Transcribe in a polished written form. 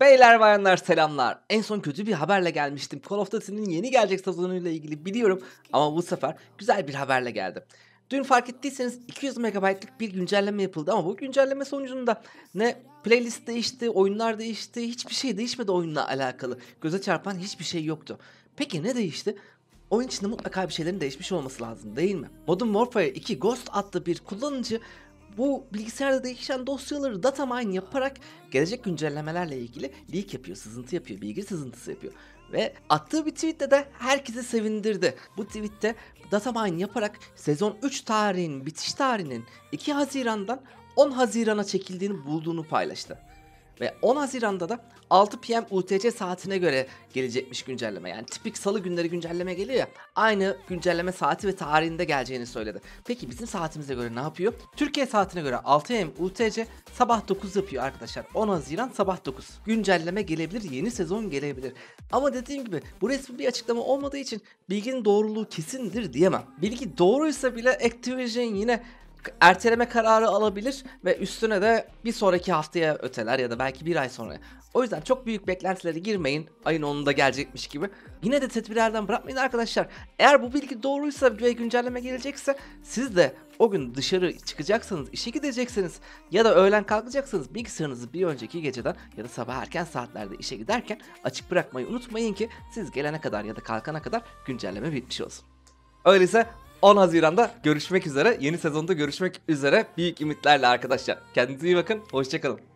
Beyler bayanlar selamlar. En son kötü bir haberle gelmiştim. Call of Duty'nin yeni gelecek sezonuyla ilgili biliyorum ama bu sefer güzel bir haberle geldim. Dün fark ettiyseniz 200 megabaytlık bir güncelleme yapıldı ama bu güncelleme sonucunda ne playlist değişti, oyunlar değişti, hiçbir şey değişmedi oyunla alakalı. Göze çarpan hiçbir şey yoktu. Peki ne değişti? Oyun içinde mutlaka bir şeylerin değişmiş olması lazım değil mi? Modern Warfare 2 Ghost adlı bir kullanıcı bu bilgisayarda değişen dosyaları data mine yaparak gelecek güncellemelerle ilgili leak yapıyor, sızıntı yapıyor, bilgi sızıntısı yapıyor. Ve attığı bir tweette de herkesi sevindirdi. Bu tweette data mine yaparak sezon 3 tarihinin bitiş tarihinin 2 Haziran'dan 10 Haziran'a çekildiğini bulduğunu paylaştı. Ve 10 Haziran'da da 6 PM UTC saatine göre gelecekmiş güncelleme. Yani tipik salı günleri güncelleme geliyor ya. Aynı güncelleme saati ve tarihinde geleceğini söyledi. Peki bizim saatimize göre ne yapıyor? Türkiye saatine göre 6 PM UTC sabah 9 yapıyor arkadaşlar. 10 Haziran sabah 9. Güncelleme gelebilir, yeni sezon gelebilir. Ama dediğim gibi bu resmi bir açıklama olmadığı için bilginin doğruluğu kesindir diyemem. Bilgi doğruysa bile Activision yine erteleme kararı alabilir ve üstüne de bir sonraki haftaya öteler ya da belki bir ay sonra. O yüzden çok büyük beklentilere girmeyin. Ayın 10'unda gelecekmiş gibi. Yine de tedbirlerden bırakmayın arkadaşlar. Eğer bu bilgi doğruysa ve güncelleme gelecekse siz de o gün dışarı çıkacaksanız, işe gideceksiniz ya da öğlen kalkacaksınız, bilgisayarınızı bir önceki geceden ya da sabah erken saatlerde işe giderken açık bırakmayı unutmayın ki siz gelene kadar ya da kalkana kadar güncelleme bitmiş olsun. Öyleyse 10 Haziran'da görüşmek üzere. Yeni sezonda görüşmek üzere. Büyük ümitlerle arkadaşlar. Kendinize iyi bakın. Hoşçakalın.